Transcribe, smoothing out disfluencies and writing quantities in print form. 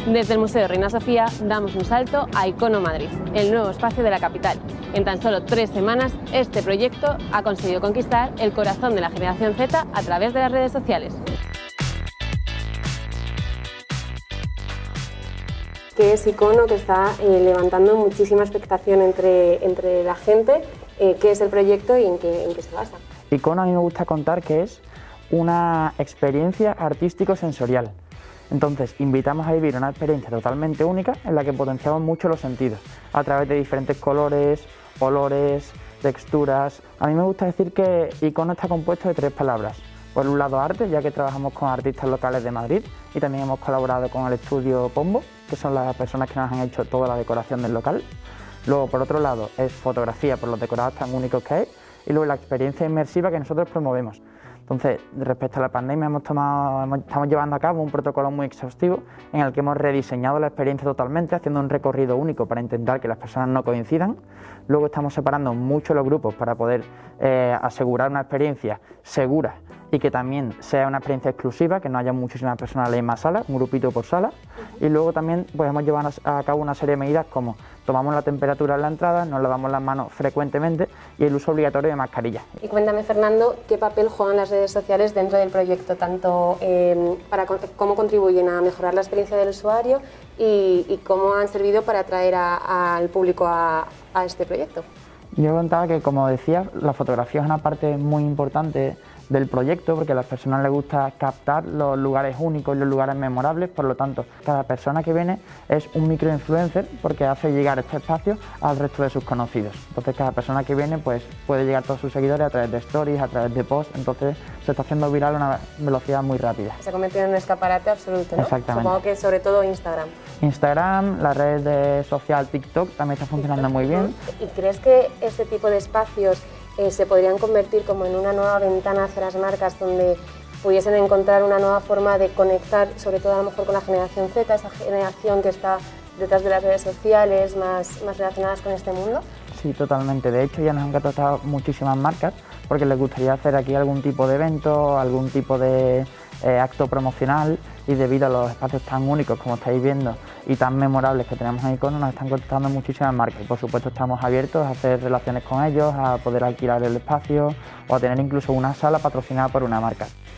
Desde el Museo Reina Sofía damos un salto a Icono Madrid, el nuevo espacio de la capital. En tan solo 3 semanas, este proyecto ha conseguido conquistar el corazón de la generación Z a través de las redes sociales. ¿Qué es Icono, que está levantando muchísima expectación entre la gente? ¿Qué es el proyecto y en qué se basa? Icono, a mí me gusta contar que es una experiencia artístico-sensorial. Entonces, invitamos a vivir una experiencia totalmente única en la que potenciamos mucho los sentidos, a través de diferentes colores, olores, texturas. A mí me gusta decir que Icono está compuesto de 3 palabras. Por un lado, arte, ya que trabajamos con artistas locales de Madrid y también hemos colaborado con el estudio Pombo, que son las personas que nos han hecho toda la decoración del local. Luego, por otro lado, es fotografía, por los decorados tan únicos que hay. Y luego la experiencia inmersiva que nosotros promovemos. Entonces, respecto a la pandemia, estamos llevando a cabo un protocolo muy exhaustivo en el que hemos rediseñado la experiencia totalmente, haciendo un recorrido único para intentar que las personas no coincidan. Luego estamos separando mucho los grupos para poder asegurar una experiencia segura y que también sea una experiencia exclusiva, que no haya muchísimas personas en la misma sala, un grupito por sala. Y luego también pues, hemos llevado a cabo una serie de medidas como tomamos la temperatura en la entrada, nos lavamos las manos frecuentemente y el uso obligatorio de mascarillas. Y cuéntame, Fernando, ¿qué papel juegan las redes sociales dentro del proyecto, tanto para cómo contribuyen a mejorar la experiencia del usuario y cómo han servido para atraer al público a este proyecto? Yo contaba que, como decía, la fotografía es una parte muy importante del proyecto porque a las personas les gusta captar los lugares únicos y los lugares memorables, por lo tanto, cada persona que viene es un microinfluencer porque hace llegar este espacio al resto de sus conocidos. Entonces, cada persona que viene pues, puede llegar a todos sus seguidores a través de stories, a través de posts, entonces se está haciendo viral a una velocidad muy rápida. Se ha convertido en un escaparate absoluto, ¿no? Exactamente. Supongo que sobre todo Instagram. Instagram, la red social TikTok también está funcionando muy bien. ¿Y crees que este tipo de espacios se podrían convertir como en una nueva ventana hacia las marcas donde pudiesen encontrar una nueva forma de conectar, sobre todo a lo mejor con la generación Z, esa generación que está detrás de las redes sociales, más relacionadas con este mundo? Sí, totalmente. De hecho, ya nos han contactado muchísimas marcas porque les gustaría hacer aquí algún tipo de evento, algún tipo de acto promocional, y debido a los espacios tan únicos como estáis viendo y tan memorables que tenemos en Icono, nos están contactando muchísimas marcas y por supuesto estamos abiertos a hacer relaciones con ellos, a poder alquilar el espacio o a tener incluso una sala patrocinada por una marca.